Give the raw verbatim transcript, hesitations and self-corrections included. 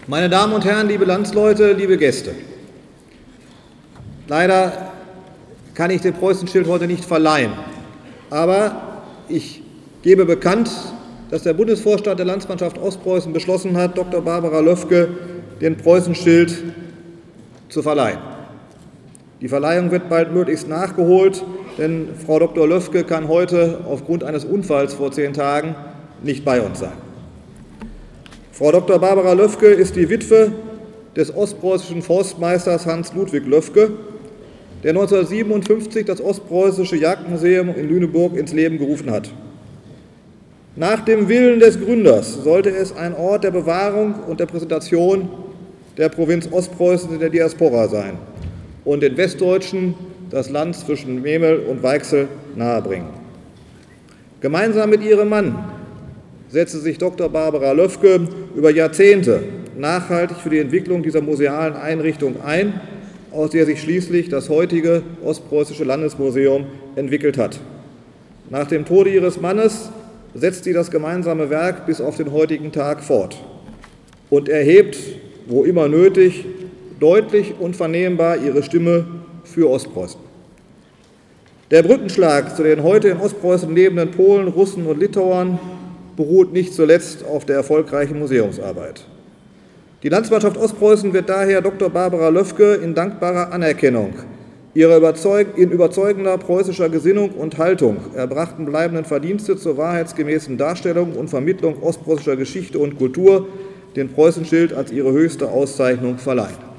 Meine Damen und Herren, liebe Landsleute, liebe Gäste! Leider kann ich den Preußenschild heute nicht verleihen, aber ich gebe bekannt, dass der Bundesvorstand der Landsmannschaft Ostpreußen beschlossen hat, Doktor Barbara Löffke den Preußenschild zu verleihen. Die Verleihung wird bald möglichst nachgeholt, denn Frau Doktor Löffke kann heute aufgrund eines Unfalls vor zehn Tagen nicht bei uns sein. Frau Doktor Barbara Löffke ist die Witwe des ostpreußischen Forstmeisters Hans Ludwig Löffke, der neunzehnhundertsiebenundfünfzig das Ostpreußische Jagdmuseum in Lüneburg ins Leben gerufen hat. Nach dem Willen des Gründers sollte es ein Ort der Bewahrung und der Präsentation der Provinz Ostpreußen in der Diaspora sein und den Westdeutschen das Land zwischen Memel und Weichsel nahebringen. Gemeinsam mit ihrem Mann setzte sich Doktor Barbara Löffke über Jahrzehnte nachhaltig für die Entwicklung dieser musealen Einrichtung ein, aus der sich schließlich das heutige Ostpreußische Landesmuseum entwickelt hat. Nach dem Tode ihres Mannes setzt sie das gemeinsame Werk bis auf den heutigen Tag fort und erhebt, wo immer nötig, deutlich und vernehmbar ihre Stimme für Ostpreußen. Der Brückenschlag zu den heute in Ostpreußen lebenden Polen, Russen und Litauern beruht nicht zuletzt auf der erfolgreichen Museumsarbeit. Die Landsmannschaft Ostpreußen wird daher Doktor Barbara Löffke in dankbarer Anerkennung ihrer überzeug in überzeugender preußischer Gesinnung und Haltung erbrachten bleibenden Verdienste zur wahrheitsgemäßen Darstellung und Vermittlung ostpreußischer Geschichte und Kultur den Preußenschild als ihre höchste Auszeichnung verleihen.